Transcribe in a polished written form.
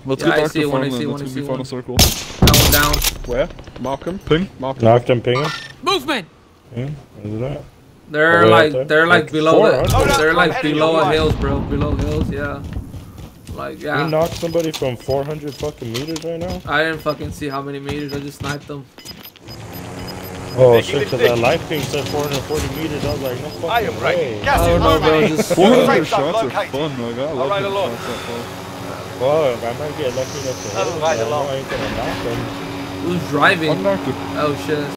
Let's Yeah, get I back see to one, I farmland. see That's one, I gonna see be one. final circle. That one down. Where? Mark him. Ping. Mark him. Knocked him, ping him. Movement! Where's that? They're Oh, like, right they're like below the, 400. they're like Heading below your a way. hills, bro. Below hills, yeah. Like, We yeah. knocked somebody from 400 fucking meters right now? I didn't fucking see how many meters. I just sniped them. Oh shit, cause that live ping said 440 meters. I was like, no fucking I am ready. way. Gas Oh is no, bro. moving. Just 400 Safe zone shots are located. fun, like I love Alright, hitting along. shots that far. Fuck, I might get lucky enough to That's hit, right but I know along. I ain't gonna knock him. who's driving? I'm knocked it. Oh shit.